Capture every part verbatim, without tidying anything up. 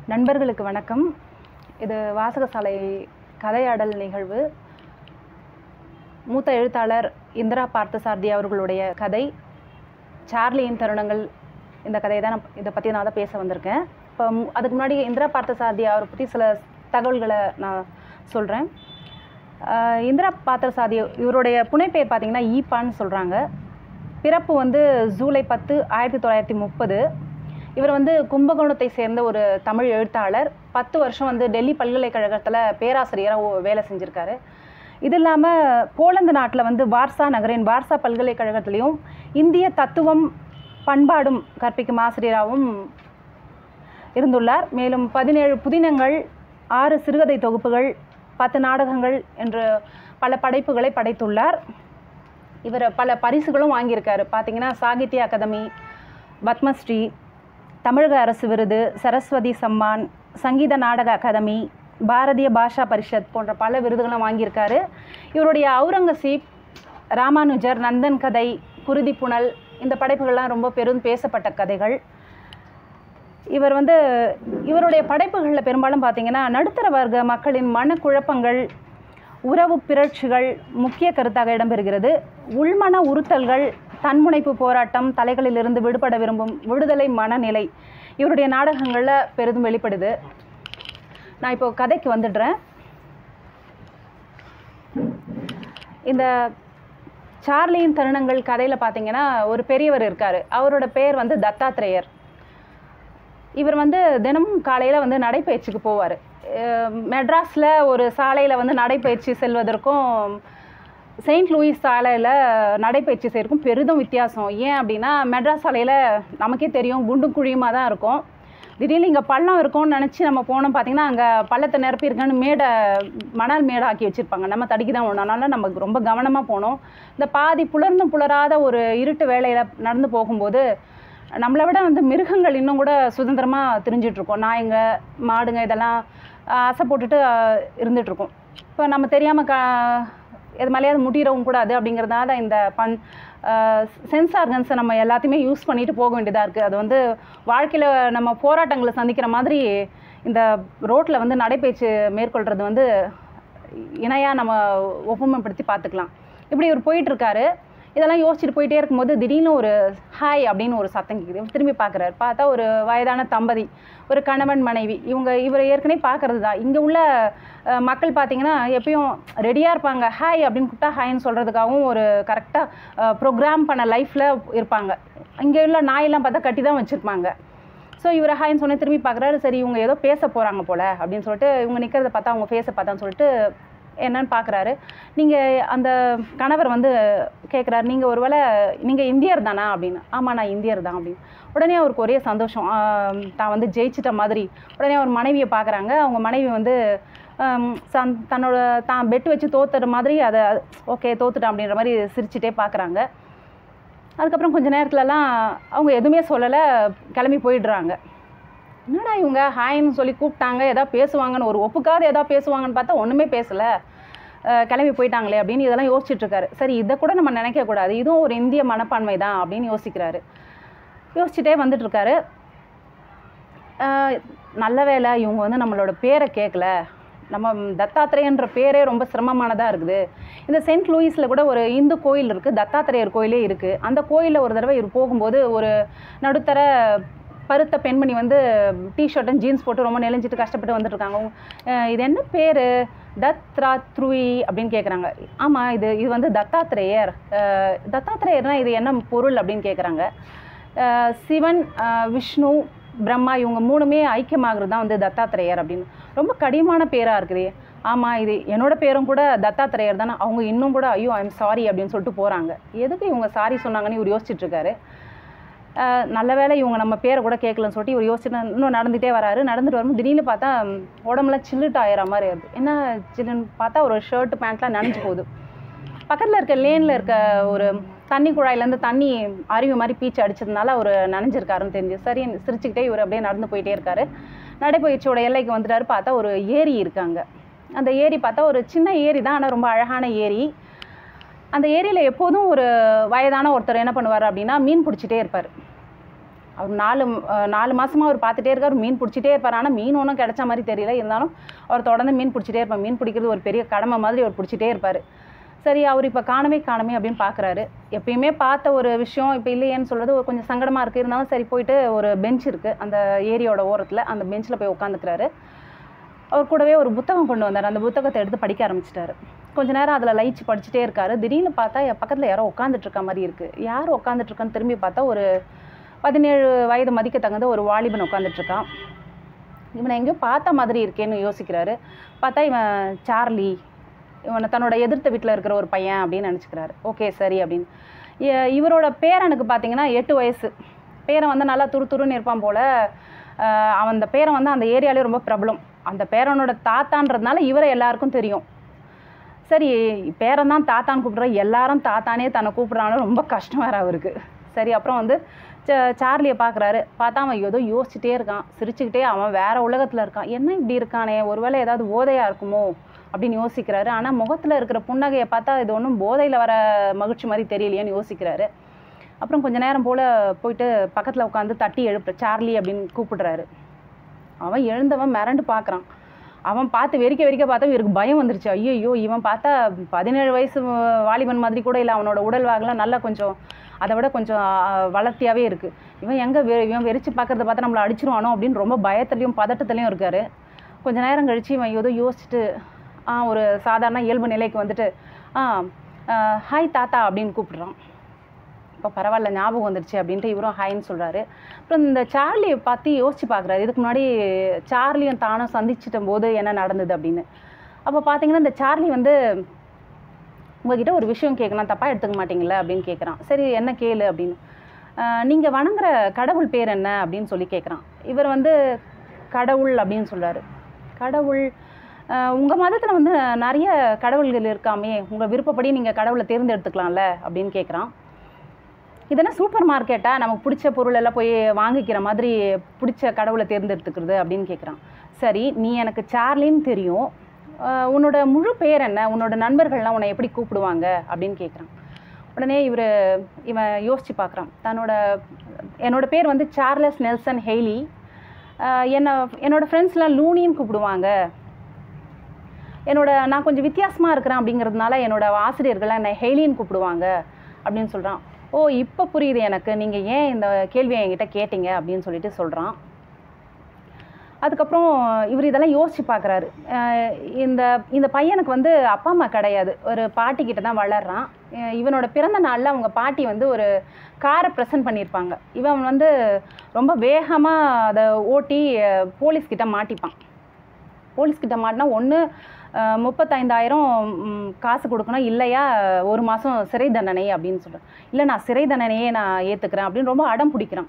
நண்பர்களுக்கு வணக்கம். இது வாசகசாலை கதையாடல் நிகழ்வு. மூத்த எழுத்தாளர் இந்திரா பார்த்தசாரதி அவர்களுடைய கதை சார்லியின் தருணங்கள். இந்த கதையை தான் நான் இதை பற்றி நான் தான் பேச வந்திருக்கேன். இப்போ அதுக்கு முன்னாடி இந்திரா பார்த்தசாரதி அவரை பற்றி சில தகவல்களை நான் சொல்கிறேன். இந்திரா பார்த்தசாரதி இவருடைய புனைப்பெயர் பார்த்திங்கன்னா ஈப்பான்னு சொல்கிறாங்க. பிறப்பு வந்து ஜூலை பத்து ஆயிரத்தி தொள்ளாயிரத்தி முப்பது. இவர் வந்து கும்பகோணத்தை சேர்ந்த ஒரு தமிழ் எழுத்தாளர். பத்து வருஷம் வந்து டெல்லி பல்கலைக்கழகத்தில் பேராசிரியராக வேலை செஞ்சுருக்காரு. இது இல்லாமல் போலந்து நாட்டில் வந்து வார்சா நகரின் வார்சா பல்கலைக்கழகத்திலையும் இந்திய தத்துவம் பண்பாடும் கற்பிக்கும் ஆசிரியராகவும் இருந்துள்ளார். மேலும் பதினேழு புதினங்கள், ஆறு சிறுகதை தொகுப்புகள், பத்து நாடகங்கள் என்று பல படைப்புகளை படைத்துள்ளார். இவர் பல பரிசுகளும் வாங்கியிருக்காரு. பார்த்திங்கன்னா சாகித்ய அகாதமி, பத்மஸ்ரீ, தமிழக அரசு விருது, சரஸ்வதி சம்மான், சங்கீத நாடக அகாதமி, பாரதிய பாஷா பரிஷத் போன்ற பல விருதுகளும் வாங்கியிருக்காரு. இவருடைய அவுரங்கசீப், ராமானுஜர், நந்தன் கதை, குருதி புனல் இந்த படைப்புகள்லாம் ரொம்ப பெரும் பேசப்பட்ட கதைகள். இவர் வந்து இவருடைய படைப்புகளில் பெரும்பாலும் பார்த்திங்கன்னா நடுத்தர வர்க்க மக்களின் மனக்குழப்பங்கள், உறவு பிறழ்ச்சிகள் முக்கிய கருத்தாக இடம்பெறுகிறது. உள்மன உறுத்தல்கள், தன்முனைப்பு போராட்டம், தலைகளிலிருந்து விடுபட விரும்பும் விடுதலை மனநிலை இவருடைய நாடகங்களில் பெரிதும் வெளிப்படுது. நான் இப்போ கதைக்கு வந்துடுறேன். இந்த சார்லியின் தருணங்கள் கதையில் பார்த்தீங்கன்னா ஒரு பெரியவர் இருக்கார். அவரோட பேர் வந்து தத்தாத்ரேயர். இவர் வந்து தினமும் காலையில் வந்து நடைப்பயிற்சிக்கு போவார். மெட்ராஸில் ஒரு சாலையில் வந்து நடைப்பயிற்சி செல்வதற்கும் செயின்ட் லூயிஸ் சாலையில் நடைப்பயிற்சி செய்யறதுக்கும் பெரிதும் வித்தியாசம். ஏன் அப்படின்னா மெட்ராஸ் சாலையில் நமக்கே தெரியும் குண்டும் குழியுமாக தான் இருக்கும். திடீர்னு இங்கே பள்ளம் இருக்கும்னு நினச்சி நம்ம போனோம், பார்த்திங்கன்னா அங்கே பள்ளத்தை நிரப்பி இருக்கான்னு மேடை மணல் மேடை ஆக்கி வச்சுருப்பாங்க. நம்ம தடிக்கு தான் ஒன்று. அதனால் நம்ம ரொம்ப கவனமாக போனோம். இந்த பாதி புலர்ந்தும் புலராத ஒரு இருட்டு வேளையில் நடந்து போகும்போது நம்மளை விட வந்து மிருகங்கள் இன்னும் கூட சுதந்திரமாக திரிஞ்சிட்ருக்கோம். நாய்ங்க, மாடுங்க இதெல்லாம் ஆசை போட்டுட்டு இருந்துகிட்ருக்கோம். இப்போ நம்ம தெரியாமல் க எது மேலேயாவது முட்டிடவும் கூடாது அப்படிங்கிறதுனால இந்த பன் சென்ஸ் ஆர்கன்ஸை நம்ம எல்லாத்தையுமே யூஸ் பண்ணிட்டு போக வேண்டியதாக இருக்குது. அது வந்து வாழ்க்கையில் நம்ம போராட்டங்களை சந்திக்கிற மாதிரி இந்த ரோட்டில் வந்து நடைபயிற்சி மேற்கொள்கிறது வந்து இணையாக நம்ம ஒப்புமைப்படுத்தி பார்த்துக்கலாம். இப்படி இவர் போயிட்டுருக்காரு. இதெல்லாம் யோசிச்சுட்டு போயிட்டே இருக்கும்போது திடீர்னு ஒரு ஹாய் அப்படின்னு ஒரு சத்தம் கேட்குது. திரும்பி பார்க்குறாரு. பார்த்தா ஒரு வயதான தம்பதி, ஒரு கணவன் மனைவி. இவங்க இவரை ஏற்கனவே பார்க்குறது தான். இங்கே உள்ள மக்கள் பார்த்திங்கன்னா எப்பயும் ரெடியாக இருப்பாங்க. ஹாய் அப்படின்னு கூப்பிட்டா ஹாய்ன்னு சொல்கிறதுக்காகவும் ஒரு கரெக்டாக ப்ரோக்ராம் பண்ண லைஃப்பில் இருப்பாங்க. இங்கே உள்ள நாயெல்லாம் பார்த்தா கட்டி தான் வச்சுருப்பாங்க. ஸோ இவர் ஹாய்ன்னு சொன்னே திரும்பி பார்க்குறாரு. சரி இவங்க ஏதோ பேச போகிறாங்க போல் அப்படின்னு சொல்லிட்டு இவங்க நிற்கிறத பார்த்தா அவங்க ஃபேஸை பார்த்தான்னு சொல்லிட்டு என்னன்னு பார்க்குறாரு. நீங்கள் அந்த கணவர் வந்து கேட்குறாரு, நீங்கள் ஒரு வேளை நீங்கள் இந்தியர் தானா அப்படின்னு. ஆமாம் நான் இந்தியர் தான் அப்படின்னு. உடனே அவருக்கு ஒரே சந்தோஷம், தான் வந்து ஜெயிச்சிட்ட மாதிரி. உடனே அவர் மனைவியை பார்க்குறாங்க. அவங்க மனைவி வந்து சந் தன்னோட தான் பெட்டு வச்சு தோத்துற மாதிரி அதை ஓகே தோத்துட்டான் அப்படின்ற மாதிரி சிரிச்சுட்டே பார்க்குறாங்க. அதுக்கப்புறம் கொஞ்சம் நேரத்துலலாம் அவங்க எதுவுமே சொல்லலை, கிளம்பி போயிடுறாங்க. என்னடா இவங்க ஹாய்ன்னு சொல்லி கூப்பிட்டாங்க, எதாவது பேசுவாங்கன்னு ஒரு ஒப்புக்காவது எதாவது பேசுவாங்கன்னு பார்த்தா ஒன்றுமே பேசலை, கிளம்பி போயிட்டாங்களே அப்படின்னு இதெல்லாம் யோசிச்சுட்ருக்காரு. சரி இதை கூட நம்ம நினைக்கக்கூடாது, இதுவும் ஒரு இந்திய மனப்பான்மை தான் அப்படின்னு யோசிக்கிறாரு. யோசிச்சுட்டே வந்துட்டுருக்காரு. நல்ல வேலை இவங்க வந்து நம்மளோட பேரை கேட்கல. நம்ம தத்தாத்திரேயன்ற பேரே ரொம்ப சிரமமானதாக இருக்குது. இந்த செயின்ட் லூயிஸில் கூட ஒரு இந்து கோயில் இருக்குது, தத்தாத்திரேயர் கோயிலே இருக்குது. அந்த கோயிலில் ஒரு தடவை இவர் போகும்போது ஒரு நடுத்தர பருத்த பெண்மணி வந்து டிஷர்ட்டும் ஜீன்ஸ் போட்டு ரொம்ப நெளிஞ்சிட்டு கஷ்டப்பட்டு வந்துட்டுருக்காங்க. இது என்ன பேர்? தத்ராத்ருவி அப்படின்னு கேட்குறாங்க. ஆமாம் இது இது வந்து தத்தாத்திரேயர். தத்தாத்திரேயர்னால் இது என்ன பொருள் அப்படின்னு கேட்குறாங்க. சிவன், விஷ்ணு, பிரம்மா இவங்க மூணுமே ஐக்கியமாகிறது தான் வந்து தத்தாத்திரேயர் அப்படின்னு. ரொம்ப கடினமான பேராக இருக்குது. ஆமாம் இது என்னோட பேரும் கூட தத்தாத்திரேயர் தானே. அவங்க இன்னும் கூட ஐயோ ஐம் சாரி அப்படின்னு சொல்லிட்டு போகிறாங்க. எதுக்கு இவங்க சாரி சொன்னாங்கன்னு இவர் யோசிச்சுட்ருக்காரு. நல்ல வேலை இவங்க நம்ம பேரை கூட கேட்கலன்னு சொல்லிட்டு இவர் யோசிச்சுட்டு இன்னும் நடந்துகிட்டே வராரு. நடந்துட்டு வரும்போது திடீர்னு பார்த்தா உடம்புலாம் சில்லுட்டு ஆயிடுற மாதிரி வருது. என்ன சில்லுன்னு பார்த்தா ஒரு ஷர்ட்டு பேண்ட்லாம் நனைஞ்சு போகுது. பக்கத்தில் இருக்க லேனில் இருக்க ஒரு தண்ணி குழாயிலேருந்து தண்ணி அருவி மாதிரி பீச்சு அடிச்சதுனால அவர் நனைஞ்சிருக்காருன்னு தெரிஞ்சு சரி சிரிச்சுக்கிட்டே இவர் அப்படியே நடந்து போயிட்டே இருக்காரு. நடைப்பயிற்சியோட எல்லைக்கு வந்துட்டாரு. பார்த்தா ஒரு ஏரி இருக்காங்க. அந்த ஏரி பார்த்தா ஒரு சின்ன ஏரி தான், ஆனால் ரொம்ப அழகான ஏரி. அந்த ஏரியில் எப்போதும் ஒரு வயதான ஒருத்தர் என்ன பண்ணுவார் அப்படின்னா மீன் பிடிச்சிட்டே இருப்பார். அவர் நாலு நாலு மாதமாக அவர் பார்த்துட்டே இருக்கார், மீன் பிடிச்சிட்டே இருப்பார். ஆனால் மீன் ஒன்றும் கிடைச்ச மாதிரி தெரியல. இருந்தாலும் அவர் தொடர்ந்து மீன் பிடிச்சிட்டே இருப்பார். மீன் பிடிக்கிறது ஒரு பெரிய கடமை மாதிரி அவர் பிடிச்சிட்டே இருப்பார். சரி, அவர் இப்போ காணவே காணமே அப்படின்னு பார்க்குறாரு. எப்பயுமே பார்த்த ஒரு விஷயம் இப்போ இல்லையேன்னு சொல்கிறது ஒரு கொஞ்சம் சங்கடமாக இருக்குது. இருந்தாலும் சரி போயிட்டு ஒரு பெஞ்ச் இருக்குது அந்த ஏரியோட ஓரத்தில், அந்த பெஞ்சில் போய் உட்காந்துக்கிறாரு. அவர் கூடவே ஒரு புத்தகம் கொண்டு வந்தார். அந்த புத்தகத்தை எடுத்து படிக்க ஆரம்பிச்சிட்டாரு. கொஞ்ச நேரம் அதில் லயிச்சு படிச்சுட்டே இருக்காரு. திடீர்னு பார்த்தா என் பக்கத்தில் யாரோ உட்காந்துட்ருக்க மாதிரி இருக்குது. யார் உட்காந்துட்ருக்கான்னு திரும்பி பார்த்தா ஒரு பதினேழு வயது மதிக்க தகுந்த ஒரு வாலிபன் உட்காந்துட்ருக்கான். இவனை எங்கேயோ பார்த்த மாதிரி இருக்கேன்னு யோசிக்கிறாரு. பார்த்தா இவன் சார்லி, இவனை தன்னோட எதிர்த்த வீட்டில் இருக்கிற ஒரு பையன் அப்படின்னு நினச்சிக்கிறாரு. ஓகே சரி அப்படின்னு. இவரோட பேரனுக்கு பார்த்தீங்கன்னா எட்டு வயசு. பேரன் வந்து நல்லா துரு துருன்னு இருப்பான் போல். அவன் அந்த பேரன் வந்து அந்த ஏரியாலே ரொம்ப பிரபலம். அந்த பேரனோட தாத்தான்றதுனால இவரை எல்லாருக்கும் தெரியும். சரி, பேரன் தான் தாத்தான்னு கூப்பிட்ற, எல்லாரும் தாத்தானே தன்னை கூப்பிட்றான்னு ரொம்ப கஷ்டம் வேறு அவருக்கு. சரி, அப்புறம் வந்து ச சார்லியை பார்க்குறாரு. பார்த்தா அவன் ஏதோ யோசிச்சுட்டே இருக்கான், சிரிச்சுக்கிட்டே. அவன் வேறு உலகத்தில் இருக்கான். என்ன இப்படி இருக்கானே, ஒருவேளை ஏதாவது போதையாக இருக்குமோ அப்படின்னு யோசிக்கிறாரு. ஆனால் முகத்தில் இருக்கிற புன்னகையை பார்த்தா இது ஒன்றும் போதையில் வர மகிழ்ச்சி மாதிரி தெரியலையேன்னு யோசிக்கிறாரு. அப்புறம் கொஞ்சம் நேரம் போல் போயிட்டு பக்கத்தில் உட்காந்து தட்டி எழுப்புற சார்லி அப்படின்னு கூப்பிடுறாரு. அவன் எழுந்தவன் மிரண்டு பார்க்குறான். அவன் பார்த்து வெறிக்க வெறிக்க பார்த்தா இவருக்கு பயம் வந்துருச்சு. ஐயோ, இவன் பார்த்தா பதினேழு வயசு வாலிபன் மாதிரி கூட இல்லை. அவனோட உடல் வாகலாம் நல்லா கொஞ்சம் அதை விட கொஞ்சம் வளர்த்தியாகவே இருக்குது. இவன் எங்கே வெ இவன் வெறிச்சு பார்க்குறத பார்த்தா நம்மளை அடிச்சிருவானோ அப்படின்னு ரொம்ப பயத்துலையும் பதட்டத்துலையும் இருக்கார். கொஞ்சம் நேரம் கழித்து இவன் ஏதோ யோசிச்சுட்டு ஆ ஒரு சாதாரண இயல்பு நிலைக்கு வந்துட்டு ஆ ஹாய் தாத்தா அப்படின்னு கூப்பிடுறான். இப்போ பரவாயில்ல, ஞாபகம் வந்துடுச்சு அப்படின்ட்டு இவரும் ஹாய்ன்னு சொல்கிறாரு. அப்புறம் இந்த சார்லியை பார்த்து யோசிச்சு பார்க்குறாரு. இதுக்கு முன்னாடி சார்லியும் தானும் சந்திச்சிட்ட போது என்ன நடந்தது அப்படின்னு. அப்போ பார்த்தீங்கன்னா இந்த சார்லி வந்து உங்ககிட்ட ஒரு விஷயம் கேட்கணும், தப்பாக எடுத்துக்க மாட்டீங்களா அப்படின்னு கேட்குறான். சரி, என்ன கேளு அப்படின்னு. நீங்கள் வணங்குற கடவுள் பேர் என்ன அப்படின்னு சொல்லி கேட்குறான். இவர் வந்து கடவுள் அப்படின்னு சொல்கிறாரு. கடவுள், உங்கள் மதத்தில் வந்து நிறைய கடவுள்கள் இருக்காமே, உங்கள் விருப்பப்படி நீங்கள் கடவுளை தேர்ந்தெடுத்துக்கலாம்ல அப்படின்னு கேட்குறான். இதெல்லாம் சூப்பர் மார்க்கெட்டாக நமக்கு பிடிச்ச பொருள் எல்லாம் போய் வாங்கிக்கிற மாதிரி பிடிச்ச கடவுளை தேர்ந்தெடுத்துக்கிறது அப்படின்னு கேட்குறான். சரி, நீ எனக்கு சார்லின்னு தெரியும், உன்னோட முழு பேர் என்ன, உன்னோட நண்பர்கள்லாம் உன்னை எப்படி கூப்பிடுவாங்க அப்படின்னு கேட்குறான். உடனே இவர் இவன் யோசித்து பார்க்குறான். தன்னோட என்னோட பேர் வந்து சார்லஸ் நெல்சன் ஹெய்லி, என்னை என்னோடய ஃப்ரெண்ட்ஸ்லாம் லூனின்னு கூப்பிடுவாங்க. என்னோட நான் கொஞ்சம் வித்தியாசமாக இருக்கிறேன் அப்படிங்கிறதுனால என்னோடய ஆசிரியர்கள்லாம் என்னை ஹெய்லின்னு கூப்பிடுவாங்க அப்படின்னு சொல்கிறான். ஓ, இப்போ புரியுது எனக்கு, நீங்கள் ஏன் இந்த கேள்வியை என்கிட்ட கேட்டீங்க அப்படின்னு சொல்லிட்டு சொல்கிறான். அதுக்கப்புறம் இவர் இதெல்லாம் யோசித்து பார்க்குறாரு. இந்த இந்த பையனுக்கு வந்து அப்பா அம்மா கிடையாது, ஒரு பாட்டிக்கிட்ட தான் வளர்றான். இவனோட பிறந்த நாளில் அவங்க பாட்டி வந்து ஒரு காரை ப்ரெசன்ட் பண்ணியிருப்பாங்க. இவன் வந்து ரொம்ப வேகமாக அதை ஓட்டி போலீஸ்கிட்ட மாட்டிப்பான். போலீஸ்கிட்ட மாட்டினா ஒன்று முப்பத்தைந்தாயிரம் காசு கொடுக்கணும், இல்லையா ஒரு மாதம் சிறை தண்டனை அப்படின்னு சொல்கிறேன். இல்லை, நான் சிறை தண்டனையே நான் ஏற்றுக்கிறேன் அப்படின்னு ரொம்ப அடம் பிடிக்கிறான்.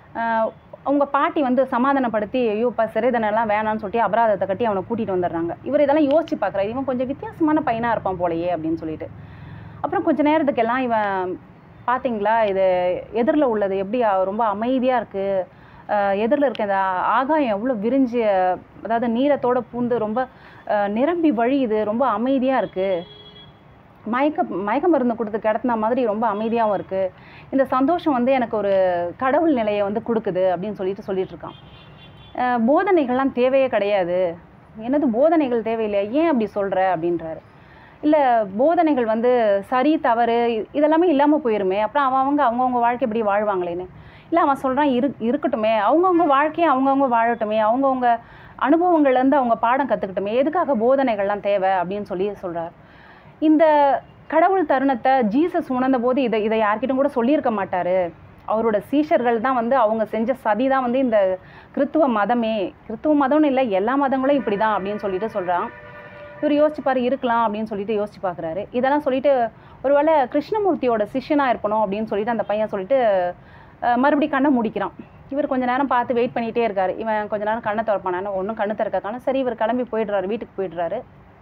அவங்க பாட்டி வந்து சமாதானப்படுத்தி ஐயோ இப்போ சிறை தண்டனைலாம் வேணான்னு சொல்லிட்டு அபராதத்தை கட்டி அவனை கூட்டிகிட்டு வந்துடுறாங்க. இவர் இதெல்லாம் யோசிச்சு பார்க்குறாரு. இவன் கொஞ்சம் வித்தியாசமான பையனாக இருப்பான் போலையே அப்படின்னு சொல்லிட்டு. அப்புறம் கொஞ்சம் நேரத்துக்கெல்லாம் இவன் பார்த்தீங்களா, இது எதிரில் உள்ளது எப்படி ரொம்ப அமைதியாக இருக்குது, எதிரில் இருக்க இந்த ஆகாயம் எவ்வளோ விரிஞ்சு, அதாவது நீரத்தோடு பூந்து ரொம்ப நிரம்பி வழியுது, ரொம்ப அமைதியாக இருக்குது, மயக்க மயக்க மருந்து கொடுத்து கிடத்தின மாதிரி ரொம்ப அமைதியாகவும் இருக்குது. இந்த சந்தோஷம் வந்து எனக்கு ஒரு கடவுள் நிலையை வந்து கொடுக்குது அப்படின்னு சொல்லிட்டு சொல்லிட்டு இருக்கான். போதனைகள்லாம் தேவையே கிடையாது. என்னது போதனைகள் தேவையில்லையா, ஏன் அப்படி சொல்கிற அப்படின்றாரு. இல்லை, போதனைகள் வந்து சரி தவறு இதெல்லாமே இல்லாமல் போயிருமே, அப்புறம் அவன் அவங்க அவங்கவுங்க வாழ்க்கை எப்படி வாழ்வாங்களேன்னு. இல்லை, அவன் சொல்கிறான் இரு இருக்கட்டுமே அவங்கவுங்க வாழ்க்கையை அவங்கவுங்க வாழட்டுமே, அவங்கவுங்க அனுபவங்கள்லேருந்து அவங்க பாடம் கற்றுக்கிட்டுமே, எதுக்காக போதனைகள்லாம் தேவை அப்படின்னு சொல்லி சொல்கிறார். இந்த கடவுள் தருணத்தை ஜீசஸ் உணர்ந்த போது இதை இதை யார்கிட்டும் கூட சொல்லியிருக்க மாட்டார். அவரோட சீஷர்கள் தான் வந்து அவங்க செஞ்ச சதி தான் வந்து இந்த கிறித்துவ மதமே. கிறித்துவ மதம்னு இல்லை, எல்லா மதங்களும் இப்படி தான் அப்படின்னு சொல்லிட்டு சொல்கிறான். இவர் யோசிச்சுப்பார், இருக்கலாம் அப்படின்னு சொல்லிட்டு யோசிச்சு பார்க்குறாரு. இதெல்லாம் சொல்லிட்டு ஒருவேளை கிருஷ்ணமூர்த்தியோட சிஷ்யனாக இருக்கணும் அப்படின்னு சொல்லிட்டு அந்த பையன் சொல்லிட்டு மறுபடியும் கண்ணை முடிக்கிறான். இவர் கொஞ்சம் நேரம் பார்த்து வெயிட் பண்ணிகிட்டே இருக்கார். இவன் கொஞ்சம் நேரம் கண்ணை திறப்பானான்னு ஒன்றும் கண்ணு திறக்கான. சரி, இவர் கிளம்பி போயிடுறாரு, வீட்டுக்கு போயிடுறாரு.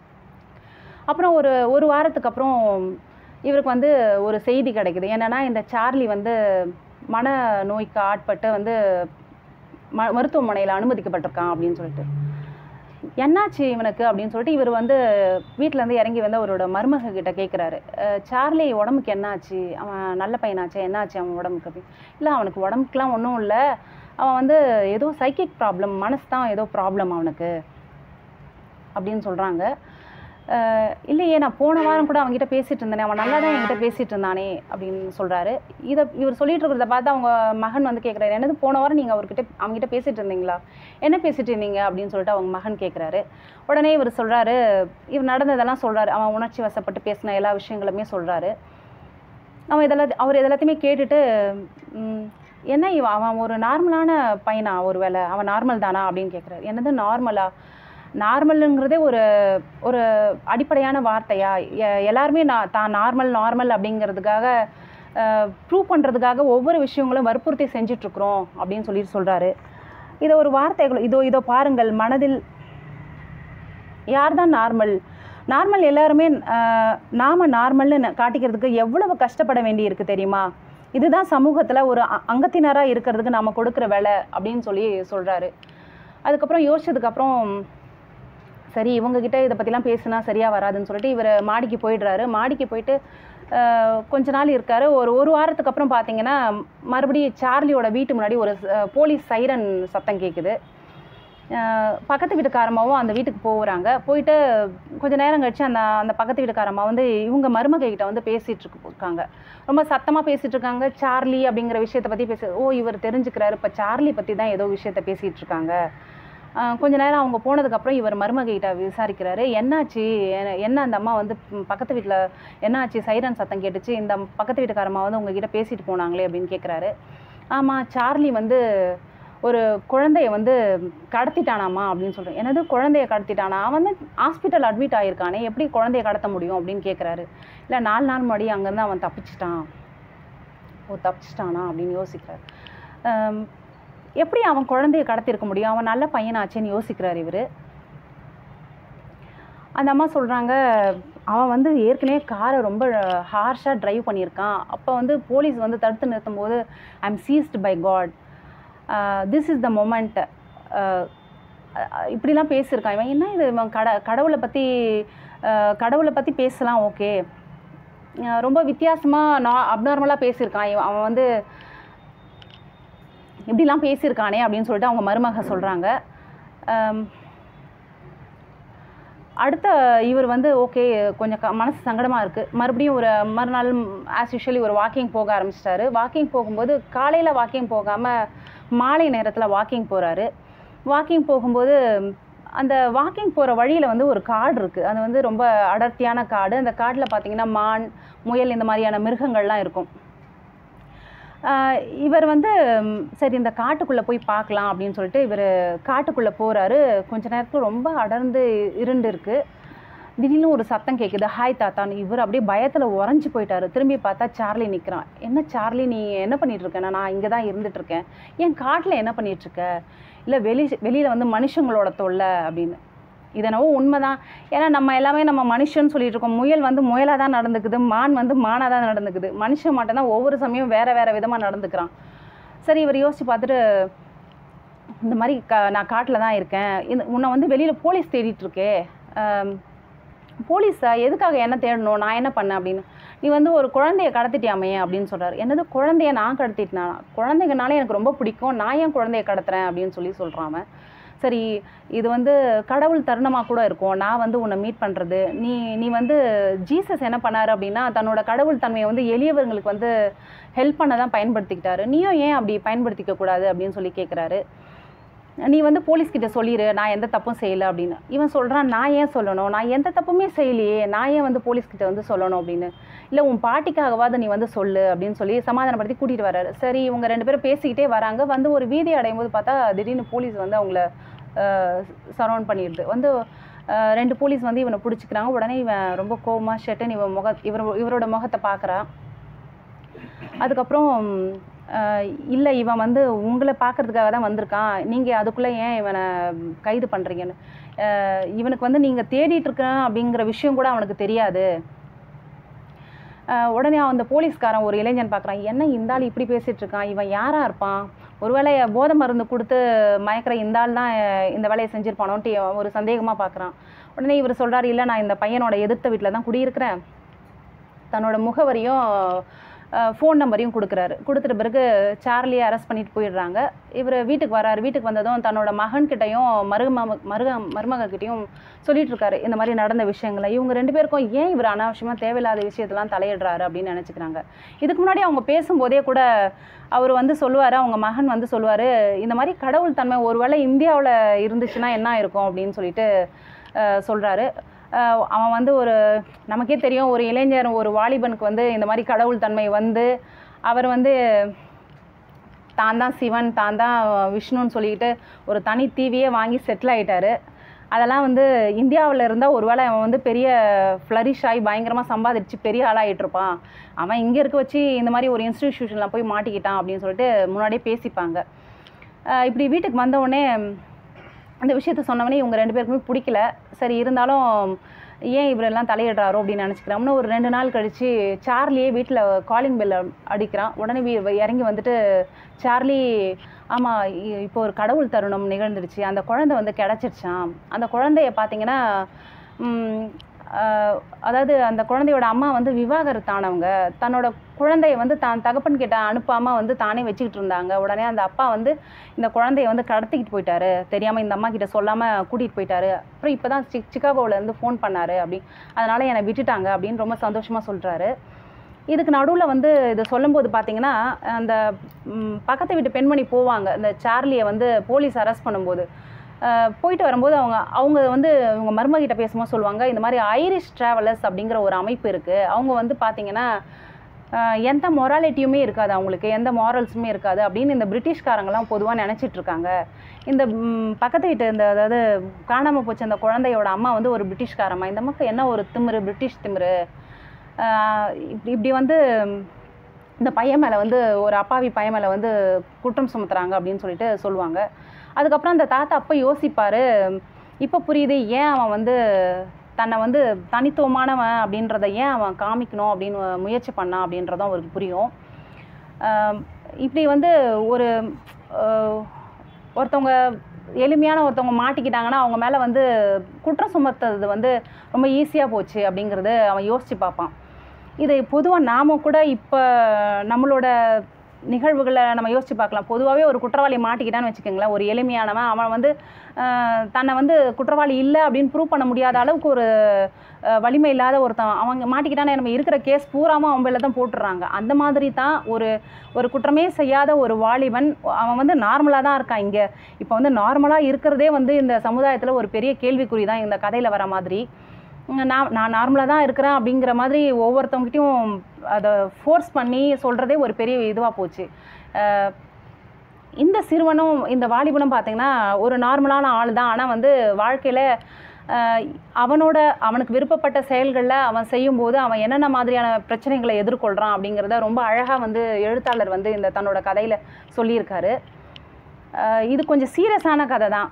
அப்புறம் ஒரு ஒரு வாரத்துக்கு அப்புறம் இவருக்கு வந்து ஒரு செய்தி கிடைக்குது. என்னென்னா, இந்த சார்லி வந்து மன நோய்க்கு ஆட்பட்டு வந்து ம மருத்துவமனையில் அனுமதிக்கப்பட்டிருக்கான் அப்படின்னு சொல்லிட்டு. என்னாச்சு இவனுக்கு அப்படின்னு சொல்லிட்டு இவர் வந்து வீட்டிலேருந்து இறங்கி வந்து அவரோட மருமக கிட்ட கேட்குறாரு, சார்லி உடம்புக்கு என்னாச்சு, அவன் நல்ல பையனாச்சு, என்னாச்சு அவன் உடம்புக்கு அப்படின்னு. இல்லை அவனுக்கு உடம்புக்குலாம் ஒன்றும் இல்லை, அவன் வந்து ஏதோ சைக்கிக் ப்ராப்ளம், மனசு தான் ஏதோ ப்ராப்ளம் அவனுக்கு அப்படின்னு சொல்கிறாங்க. இல்லையே நான் போன வாரம் கூட அவங்ககிட்ட பேசிகிட்டு இருந்தேனே, அவன் நல்லா தான் என்கிட்ட பேசிகிட்டு இருந்தானே அப்படின்னு சொல்கிறாரு. இதை இவர் சொல்லிட்டு இருக்கிறத பார்த்து அவங்க மகன் வந்து கேட்குறாரு, என்னது போன வாரம் நீங்கள் அவர்கிட்ட அவங்ககிட்ட பேசிகிட்டு இருந்தீங்களா, என்ன பேசிகிட்டு இருந்தீங்க அப்படின்னு சொல்லிட்டு அவங்க மகன் கேட்குறாரு. உடனே இவர் சொல்கிறாரு, இவர் நடந்ததெல்லாம் சொல்கிறாரு, அவன் உணர்ச்சி வசப்பட்டு பேசின எல்லா விஷயங்களுமே சொல்கிறாரு. அவன் இதெல்லாம் அவர் இதெல்லாத்தையுமே கேட்டுட்டு, என்ன இவன் அவன் ஒரு நார்மலான பையனா, ஒரு வேளை அவன் நார்மல் தானா அப்படின்னு கேட்குறாரு. என்னது நார்மலா, நார்மலுங்கிறதே ஒரு ஒரு அடிப்படையான வார்த்தையா, எல்லாருமே நான் தான் நார்மல் நார்மல் அப்படிங்கிறதுக்காக ப்ரூவ் பண்ணுறதுக்காக ஒவ்வொரு விஷயங்களும் வற்புறுத்தி செஞ்சிட்ருக்குறோம் அப்படின்னு சொல்லிட்டு சொல்கிறாரு. இதை ஒரு வார்த்தைகள், இதோ இதோ பாருங்கள், மனதில் யார் தான் நார்மல், நார்மல் எல்லாருமே நாம் நார்மல்னு காட்டிக்கிறதுக்கு எவ்வளவு கஷ்டப்பட வேண்டி இருக்குது தெரியுமா, இதுதான் சமூகத்தில் ஒரு அங்கத்தினராக இருக்கிறதுக்கு நாம் கொடுக்குற வேலை அப்படின்னு சொல்லி சொல்கிறாரு. அதுக்கப்புறம் யோசிச்சதுக்கப்புறம் சரி இவங்ககிட்ட இதை பற்றிலாம் பேசுனா சரியாக வராதுன்னு சொல்லிட்டு இவர் மாடிக்கு போயிடுறாரு. மாடிக்கு போயிட்டு கொஞ்ச நாள் இருக்கார். ஒரு ஒரு வாரத்துக்கு அப்புறம் பார்த்தீங்கன்னா மறுபடியும் சார்லியோட வீட்டு முன்னாடி ஒரு போலீஸ் சைரன் சத்தம் கேட்குது. பக்கத்து வீட்டுக்காரம்மாவும் அந்த வீட்டுக்கு போகிறாங்க. போயிட்டு கொஞ்சம் நேரம் கழிச்சு அந்த அந்த பக்கத்து வீட்டுக்காரம்மா வந்து இவங்க மருமகிட்ட வந்து பேசிகிட்டு இருக்காங்க. ரொம்ப சத்தமாக பேசிகிட்டு இருக்காங்க. சார்லி அப்படிங்கிற விஷயத்தை பற்றி பேச, ஓ இவர் தெரிஞ்சுக்கிறாரு, இப்போ சார்லி பற்றி தான் ஏதோ விஷயத்த பேசிகிட்டு இருக்காங்க. கொஞ்ச நேரம் அவங்க போனதுக்கப்புறம் இவர் மருமகிட்ட விசாரிக்கிறாரு, என்னாச்சு, என்ன அந்த அம்மா வந்து பக்கத்து வீட்டில் என்னாச்சு, சைரன் சத்தம் கேட்டுச்சு, இந்த பக்கத்து வீட்டுக்காரம்மா வந்து உங்ககிட்ட பேசிட்டு போனாங்களே அப்படின்னு கேட்குறாரு. ஆமாம், சார்லி வந்து ஒரு குழந்தைய வந்து கடத்திட்டானாமா அப்படின்னு சொல்கிறேன். என்னது குழந்தைய கடத்திட்டானா, அவன் வந்து ஹாஸ்பிட்டல் அட்மிட் ஆகியிருக்கானே, எப்படி குழந்தைய கடத்த முடியும் அப்படின்னு கேட்குறாரு. இல்லை நாலு நாள் முன்னாடி அங்கேருந்து அவன் தப்பிச்சிட்டான். ஓ தப்பிச்சிட்டானா அப்படின்னு யோசிக்கிறார். எப்படி அவன் குழந்தைய கடத்திருக்க முடியும், அவன் நல்ல பையனாச்சேன்னு யோசிக்கிறார் இவர். அந்த அம்மா சொல்கிறாங்க, அவன் வந்து ஏற்கனவே காரை ரொம்ப ஹார்ஷாக ட்ரைவ் பண்ணியிருக்கான். அப்போ வந்து போலீஸ் வந்து தடுத்து நிறுத்தும் போது I am seized by god, this is the moment, இப்படிலாம் பேசியிருக்கான் இவன். என்ன இது இவன் கட கடவுளை பற்றி கடவுளை பற்றி பேசலாம், ஓகே, ரொம்ப வித்தியாசமாக நான் அப்நார்மலாக பேசியிருக்கான் இவன், அவன் வந்து இப்படிலாம் பேசியிருக்கானே அப்படின்னு சொல்லிட்டு அவங்க மருமக சொல்கிறாங்க. அடுத்த இவர் வந்து ஓகே கொஞ்சம் க மனசு சங்கடமாக இருக்குது. மறுபடியும் ஒரு மறுநாள் ஆஸ் யூஷுவலி ஒரு வாக்கிங் போக ஆரம்பிச்சிட்டாரு. வாக்கிங் போகும்போது காலையில் வாக்கிங் போகாமல் மாலை நேரத்தில் வாக்கிங் போகிறாரு. வாக்கிங் போகும்போது அந்த வாக்கிங் போகிற வழியில் வந்து ஒரு காடு இருக்குது. அது வந்து ரொம்ப அடர்த்தியான காடு. அந்த காட்டில் பார்த்திங்கன்னா மான், முயல் இந்த மாதிரியான மிருகங்கள்லாம் இருக்கும். இவர் வந்து சரி இந்த காட்டுக்குள்ளே போய் பார்க்கலாம் அப்படின்னு சொல்லிட்டு இவர் காட்டுக்குள்ளே போகிறாரு. கொஞ்ச நேரத்தில் ரொம்ப அடர்ந்து இருண்டு இருக்குது. திடீர்னு ஒரு சத்தம் கேட்குது, ஹாய் தாத்தான்னு. இவர் அப்படியே பயத்தில் உறைஞ்சி போயிட்டார். திரும்பி பார்த்தா சார்லி நிற்கிறான். என்ன சார்லி நீ என்ன பண்ணிகிட்ருக்கேன், நான் இங்கே தான் இருந்துகிட்ருக்கேன், ஏன் காட்டில் என்ன பண்ணிகிட்ருக்க, இல்லை வெளி வெளியில் வந்து மனுஷங்களோட தொல்லை அப்படின்னு. இதனவோ உண்மை தான். ஏன்னா நம்ம எல்லாமே நம்ம மனுஷன்னு சொல்லிட்டு இருக்கோம். முயல் வந்து முயலாக தான் நடந்துக்குது, மான் வந்து மானாக தான் நடந்துக்குது. மனுஷன் மட்டும்தான் ஒவ்வொரு சமயம் வேறு வேறு விதமாக நடந்துக்கிறான். சரி இவர் யோசித்து பார்த்துட்டு, இந்த மாதிரி க நான் காட்டில் தான் இருக்கேன், இந்த உன்னை வந்து வெளியில் போலீஸ் தேடிட்டுருக்கே, போலீஸா எதுக்காக என்ன தேடணும், நான் என்ன பண்ணேன் அப்படின்னு. நீ வந்து ஒரு குழந்தைய கடத்திட்டியாமே அப்படின்னு சொல்கிறார். என்னது குழந்தைய நான் கடத்திட்டேனா, குழந்தைங்கனாலே எனக்கு ரொம்ப பிடிக்கும், நான் ஏன் குழந்தைய கடத்துறேன் அப்படின்னு சொல்லி சொல்கிறான். சரி இது வந்து கடவுள் தருணமாக கூட இருக்கும், நான் வந்து உன்னை மீட் பண்ணுறது. நீ நீ வந்து ஜீசஸ் என்ன பண்ணார் அப்படின்னா தன்னோட கடவுள் தன்மையை வந்து எளியவர்களுக்கு வந்து ஹெல்ப் பண்ண தான் பயன்படுத்திக்கிட்டாரு, நீயும் ஏன் அப்படி பயன்படுத்திக்க கூடாது அப்படின்னு சொல்லி கேட்குறாரு. நீ வந்து போலீஸ்கிட்ட சொல்லிடு, நான் எந்த தப்பும் செய்யலை அப்படின்னு. இவன் சொல்கிறான், நான் ஏன் சொல்லணும், நான் எந்த தப்புமே செய்யலையே, நான் ஏன் வந்து போலீஸ்கிட்ட வந்து சொல்லணும் அப்படின்னு. இல்லை உன் பாட்டிக்காகவாது நீ வந்து சொல்லு அப்படின்னு சொல்லி சமாதானப்படுத்தி கூட்டிகிட்டு வர்றாரு. சரி இவங்க ரெண்டு பேரும் பேசிக்கிட்டே வராங்க. வந்து ஒரு வீதி அடையும் போது பார்த்தா திடீர்னு போலீஸ் வந்து அவங்கள சரௌண்ட் பண்ணிடுது. வந்து ரெண்டு போலீஸ் வந்து இவனை பிடிச்சிக்கிறாங்க. உடனே இவன் ரொம்ப கோவமாக ஷெட்டுன்னு இவன் முக இவர் இவரோட முகத்தை பார்க்குறான். அதுக்கப்புறம் இல்லை இவன் வந்து உங்களை பார்க்குறதுக்காக தான் வந்திருக்கான், நீங்கள் அதுக்குள்ளே ஏன் இவனை கைது பண்ணுறீங்கன்னு. இவனுக்கு வந்து நீங்கள் தேடிட்டுருக்கேன் அப்படிங்கிற விஷயம் கூட அவனுக்கு தெரியாது. உடனே அந்த போலீஸ்காரன் ஒரு இளைஞன் பார்க்குறான், என்ன இந்த ஆள் இப்படி பேசிகிட்டு இருக்கான், இவன் யாராக இருப்பான், ஒருவேளை போதை மருந்து கொடுத்து மயக்கிற இந்த ஆள் தான் இந்த வேலையை செஞ்சுருப்பானோன்ட்டு ஒரு சந்தேகமாக பார்க்குறான். உடனே இவர் சொல்கிறார், இல்லை நான் இந்த பையனோட எதிர்த்த வீட்டில் தான் குடியிருக்கிறேன். தன்னோட முகவரியும் ஃபோன் நம்பரையும் கொடுக்குறாரு. கொடுத்துட்ட பிறகு சார்லியை அரெஸ்ட் பண்ணிட்டு போயிடுறாங்க. இவர் வீட்டுக்கு வராரு. வீட்டுக்கு வந்ததும் தன்னோட மகன்கிட்டையும் மரும மருக மருமகக்கிட்டையும் சொல்லிட்டு இருக்காரு இந்த மாதிரி நடந்த விஷயங்களை. இவங்க ரெண்டு பேருக்கும் ஏன் இவர் அனாவசியமாக தேவையில்லாத விஷயத்தெல்லாம் தலையிடுறாரு அப்படின்னு நினச்சிக்கிறாங்க. இதுக்கு முன்னாடி அவங்க பேசும்போதே கூட அவர் வந்து சொல்லுவார், அவங்க மகன் வந்து சொல்லுவார், இந்த மாதிரி கடவுள் தன்மை ஒருவேளை இந்தியாவில் இருந்துச்சுன்னா என்ன இருக்கும் அப்படின்னு சொல்லிட்டு சொல்கிறாரு. அவன் வந்து ஒரு நமக்கே தெரியும், ஒரு இளைஞர் ஒரு வாலிபனுக்கு வந்து இந்த மாதிரி கடவுள் தன்மை வந்து அவர் வந்து தான் தான் சிவன் தான் தான் விஷ்ணுன்னு சொல்லிக்கிட்டு ஒரு தனி தீவியே வாங்கி செட்டில் ஆகிட்டார். அதெல்லாம் வந்து இந்தியாவில் இருந்தால் ஒரு வேளை அவன் வந்து பெரிய ஃப்ளரிஷ் ஆகி பயங்கரமாக சம்பாதிச்சு பெரிய ஆளாகிட்டுருப்பான். அவன் இங்கே இருக்க வச்சு இந்த மாதிரி ஒரு இன்ஸ்டிடியூஷனில் போய் மாட்டிக்கிட்டான் அப்படின்னு சொல்லிட்டு முன்னாடியே பேசிப்பாங்க. இப்படி வீட்டுக்கு வந்தவுடனே அந்த விஷயத்த சொன்னவனே இவங்க ரெண்டு பேருக்குமே பிடிக்கல. சரி இருந்தாலும் ஏன் இவரெல்லாம் தலையிடுறாரோ அப்படின்னு நினச்சிக்கிறான்னு ஒரு ரெண்டு நாள் கழித்து சார்லியே வீட்டில் காலிங் பெல் அடிக்கிறான். உடனே இறங்கி வந்துட்டு, சார்லி ஆமாம் இப்போ ஒரு கடவுள் தருணம் நிகழ்ந்துடுச்சு, அந்த குழந்தை வந்து கிடச்சிருச்சான். அந்த குழந்தைய பார்த்தீங்கன்னா அதாவது அந்த குழந்தையோட அம்மா வந்து விவாகரத்தானவங்க. தன்னோட குழந்தைய வந்து தான் தகப்பன் கிட்ட அனுப்பாமல் வந்து தானே வச்சுக்கிட்டு இருந்தாங்க. உடனே அந்த அப்பா வந்து இந்த குழந்தைய வந்து கடத்திக்கிட்டு போயிட்டாரு, தெரியாமல் இந்த அம்மா கிட்ட சொல்லாமல் கூட்டிகிட்டு போயிட்டாரு. அப்புறம் இப்போ தான் சிக் சிக்காகோவிலேருந்து ஃபோன் பண்ணார் அப்படி, அதனால் என்னை விட்டுட்டாங்க அப்படின்னு ரொம்ப சந்தோஷமாக சொல்கிறாரு. இதுக்கு நடுவில் வந்து இதை சொல்லும்போது பார்த்தீங்கன்னா அந்த பக்கத்து வீட்டு பெண்மணி போவாங்க இந்த சார்லியை வந்து போலீஸ் அரெஸ்ட் பண்ணும்போது. போயிட்டு வரும்போது அவங்க அவங்க வந்து இவங்க மருமகிட்ட பேசும்போது சொல்லுவாங்க, இந்த மாதிரி ஐரிஷ் ட்ராவலர்ஸ் அப்படிங்கிற ஒரு அமைப்பு இருக்குது. அவங்க வந்து பார்த்திங்கன்னா எந்த மொராலிட்டியுமே இருக்காது, அவங்களுக்கு எந்த மாரல்ஸுமே இருக்காது அப்படின்னு இந்த பிரிட்டிஷ்காரங்களாம் பொதுவாக நினச்சிட்ருக்காங்க. இந்த பக்கத்து வீட்டு இந்த அதாவது காணாமல் போச்சு அந்த குழந்தையோட அம்மா வந்து ஒரு பிரிட்டிஷ்காரம்மா, இந்த மக்கள் என்ன ஒரு திமிரு, பிரிட்டிஷ் திமிரு, இப்படி இப்படி வந்து இந்த பையன் மேலே வந்து ஒரு அப்பாவி பையன் மேலே வந்து குற்றம் சுமத்துறாங்க அப்படின்னு சொல்லிட்டு சொல்லுவாங்க. அதுக்கப்புறம் அந்த தாத்தா அப்போ யோசிப்பார், இப்போ புரியுது ஏன் அவன் வந்து தன்னை வந்து தனித்துவமானவன் அப்படின்றத ஏன் அவன் காமிக்கணும் அப்படின்னு முயற்சி பண்ணான் அப்படின்றதும் அவருக்கு புரியும். இப்படி வந்து ஒரு ஒருத்தவங்க எளிமையான ஒருத்தவங்க மாட்டிக்கிட்டாங்கன்னா அவங்க மேலே வந்து குற்றம் சுமத்துறது வந்து ரொம்ப ஈஸியாக போச்சு அப்படிங்கிறது அவன் யோசித்து பார்ப்பான். இது பொதுவாக நாம் கூட இப்போ நம்மளோட நிகழ்வுகளை நம்ம யோசித்து பார்க்கலாம். பொதுவாகவே ஒரு குற்றவாளி மாட்டிக்கிட்டான்னு வச்சுக்கோங்களேன், ஒரு எளிமையானவன் அவன் வந்து தன்னை வந்து குற்றவாளி இல்லை அப்படின்னு ப்ரூவ் பண்ண முடியாத அளவுக்கு ஒரு வலிமை இல்லாத ஒருத்தன் அவங்க மாட்டிக்கிட்டானே, நம்ம இருக்கிற கேஸ் பூராமல் அவன் மேலே தான் போட்டுடுறாங்க. அந்த மாதிரி தான் ஒரு ஒரு குற்றமே செய்யாத ஒரு வாலிபன் அவன் வந்து நார்மலாக தான் இருக்கான். இங்கே இப்போ வந்து நார்மலாக இருக்கிறதே வந்து இந்த சமுதாயத்தில் ஒரு பெரிய கேள்விக்குறி தான் இந்த கதையில் வர மாதிரி. நான் நான் நார்மலாக தான் இருக்கிறேன் அப்படிங்கிற மாதிரி ஒவ்வொருத்தவங்ககிட்டையும் அதை ஃபோர்ஸ் பண்ணி சொல்கிறதே ஒரு பெரிய இதுவாக போச்சு. இந்த சிறுவனும் இந்த வாலிபனும் பார்த்திங்கன்னா ஒரு நார்மலான ஆள் தான். ஆனால் வந்து வாழ்க்கையில் அவனோட அவனுக்கு விருப்பப்பட்ட செயல்களில் அவன் செய்யும்போது அவன் என்னென்ன மாதிரியான பிரச்சனைகளை எதிர்கொள்கிறான் அப்படிங்கிறத ரொம்ப அழகாக வந்து எழுத்தாளர் வந்து இந்த தன்னோட கதையில் சொல்லியிருக்காரு. இது கொஞ்சம் சீரியஸான கதை தான்,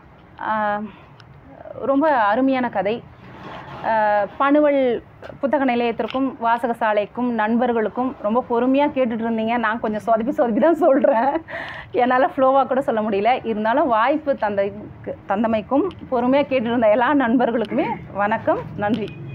ரொம்ப அருமையான கதை. பணுவல் புத்தக நிலையத்திற்கும் வாசகசாலைக்கும் நண்பர்களுக்கும் ரொம்ப பொறுமையாக கேட்டுட்டு இருந்தீங்க. நான் கொஞ்சம் சொதப்பி சொதப்பி தான் சொல்கிறேன், என்னால் ஃப்ளோவாக கூட சொல்ல முடியல. இருந்தாலும் வாய்ப்பு தந்தைக்கு தந்தமைக்கும் பொறுமையாக கேட்டுட்டு இருந்த எல்லா நண்பர்களுக்குமே வணக்கம், நன்றி.